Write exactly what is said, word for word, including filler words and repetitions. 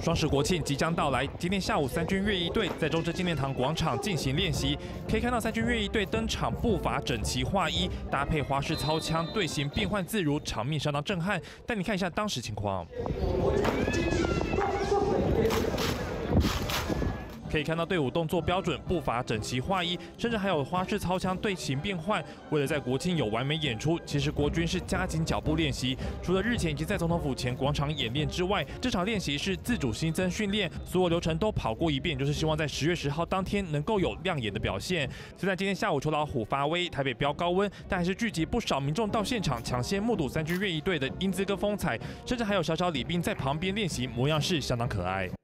双十国庆即将到来，今天下午三军乐仪队在中正纪念堂广场进行练习。可以看到三军乐仪队登场步伐整齐划一，搭配花式操枪，队形变换自如，场面相当震撼。带你看一下当时情况。 可以看到队伍动作标准，步伐整齐划一，甚至还有花式操枪队形变换。为了在国庆有完美演出，其实国军是加紧脚步练习。除了日前已经在总统府前广场演练之外，这场练习是自主新增训练，所有流程都跑过一遍，就是希望在十月十号当天能够有亮眼的表现。虽然今天下午球老虎发威，台北飙高温，但还是聚集不少民众到现场抢先目睹三军乐仪队的英姿跟风采，甚至还有小小礼兵在旁边练习，模样是相当可爱。